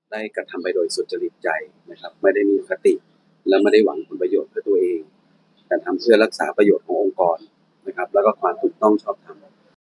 ได้กระทำไปโดยสุจริตใจนะครับไม่ได้มีอคติและไม่ได้หวังผลประโยชน์เพื่อตัวเองแต่ทำเพื่อรักษาประโยชน์ขององค์กรนะครับแล้วก็ความถูกต้องชอบธรรม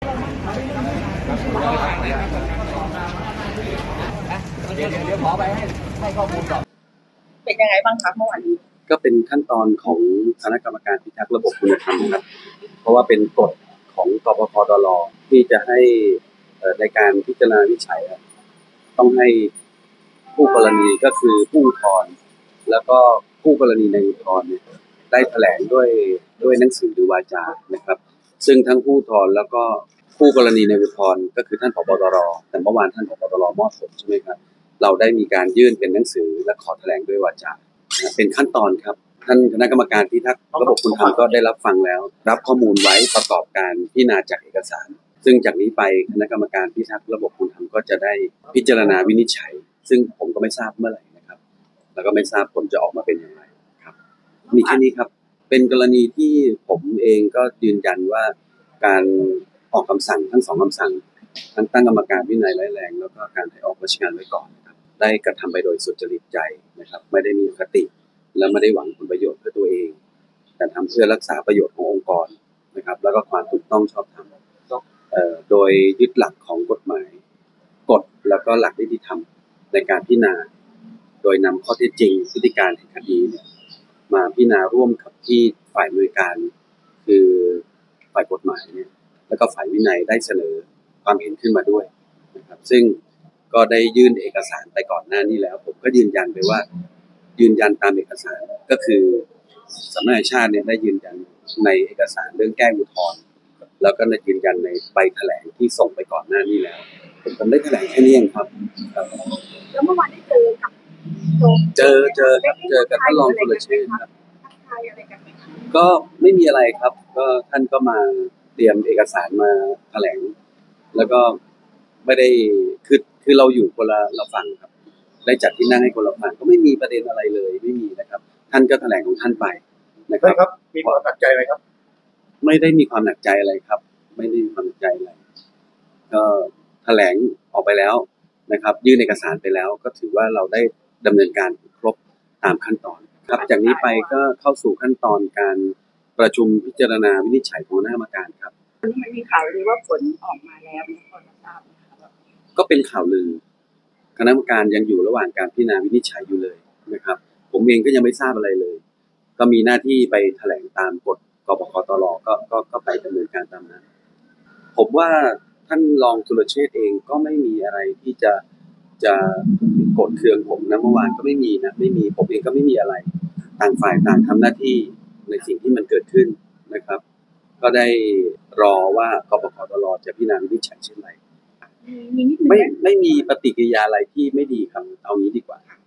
เดี๋ยวขอไปให้ข้อมูลก่อนเป็นยังไงบ้างคะเมื่อวานนี้ก็เป็นขั้นตอนของคณะกรรมการพิทักษ์ระบบคุณธรรมครับเพราะว่าเป็นกฎของกปปดลที่จะให้ในการพิจารณาวินิจฉัยต้องให้ผู้กรณีก็คือผู้อุทธรณ์แล้วก็ผู้กรณีในอุทธรณ์เนี่ยได้แถลงด้วยหนังสือหรือวาจานะครับซึ่งทั้งผู้อุทธรณ์แล้วก็ผู้กรณีในอุทธรณ์ก็คือท่านผบ.ตร.แต่เมื่อวานท่านผบ.ตร.มอบผลใช่ไหมครับเราได้มีการยื่นเป็นหนังสือและขอแถลงด้วยวาจาเป็นขั้นตอนครับท่านคณะกรรมการพิทักษ์ระบบคุณธรรมก็ได้รับฟังแล้วรับข้อมูลไว้ประกอบการพิจารณาจากเอกสารซึ่งจากนี้ไปคณะกรรมการพิทักษ์ระบบคุณธรรมก็จะได้พิจารณาวินิจฉัยซึ่งผมก็ไม่ทราบเมื่อไหร่นะครับแล้วก็ไม่ทราบผลจะออกมาเป็นอย่างไรครับมีแค่นี้ครับเป็นกรณีที่ผมเองก็ยืนยันว่าการออกคำสั่งทั้ง2คำสั่งทั้งตั้งกรรมการวินัยร้ายแรงแล้วก็การให้ออกราชการไว้ก่อนนะครับได้กระทำไปโดยสุจริตใจนะครับไม่ได้มีอคติและไม่ได้หวังผลประโยชน์เพื่อตัวเองแต่ทำเพื่อรักษาประโยชน์ขององค์กรนะครับแล้วก็ความถูกต้องชอบธรรมโดยยึดหลักของกฎหมายกฎแล้วก็หลักนิติธรรมในการพิจารณาโดยนำข้อเท็จจริงพฤติการแห่งคดีเนี่ยมาพิจารณาร่วมกับที่ฝ่ายบริการคือฝ่ายกฎหมายเนี่ยแล้วก็ฝ่ายวินัยได้เสนอความเห็นขึ้นมาด้วยนะครับซึ่งก็ได้ยื่นเอกสารไปก่อนหน้านี้แล้วผมก็ยืนยันไปว่ายืนยันตามเอกสารก็คือสำนักงานชาติเนี่ยได้ยืนยันในเอกสารเรื่องแก้อุทธรณ์แล้วก็ได้ยืนยันในใบแถลงที่ส่งไปก่อนหน้านี้แล้วผมได้แถลงแค่นี้เองครับแล้วเมื่อวานได้เจอกับเจอกับท่านรองสุรเชษฐ์ครับก็ไม่มีอะไรครับก็ท่านก็มาเตรียมเอกสารมาแถลงแล้วก็ไม่ได้คือเราอยู่คนละฝั่งครับได้จัดที่นั่งให้คนละฝั่งก็ไม่มีประเด็นอะไรเลยไม่มีนะครับท่านก็แถลงของท่านไปนะครับมีความหนักใจไหมครับไม่ได้มีความหนักใจอะไรครับไม่ได้มีความหนักใจอะไรก็แถลงออกไปแล้วนะครับยื่นเอกสารไปแล้วก็ถือว่าเราได้ดำเนินการครบตามขั้นตอนครับจากนี้ไปก็เข้าสู่ขั้นตอนการประชุมพิจารณาวินิจฉัยของคณะกรรมการครับวันนี้มันมีข่าวลือว่าผลออกมาแล้วมีคนทราบนะครับก็เป็นข่าวลือคณะกรรมการยังอยู่ระหว่างการพิจารณาวินิจฉัยอยู่เลยนะครับผมเองก็ยังไม่ทราบอะไรเลยก็มีหน้าที่ไปแถลงตามกฎกปคตรก็ไปดำเนินการตามนั้นผมว่าท่านรองสุรเชษฐ์เองก็ไม่มีอะไรที่จะโกรธเคืองผมนะเมื่อวานก็ไม่มีนะไม่มีผมเองก็ไม่มีอะไรต่างฝ่ายต่างทำหน้าที่ในสิ่งที่มันเกิดขึ้นนะครับก็ได้รอว่ากปคตรจะพิจารณาวินิจฉัยเช่นไรไม่มีปฏิกิริยาอะไรที่ไม่ดีครับเอางี้ดีกว่า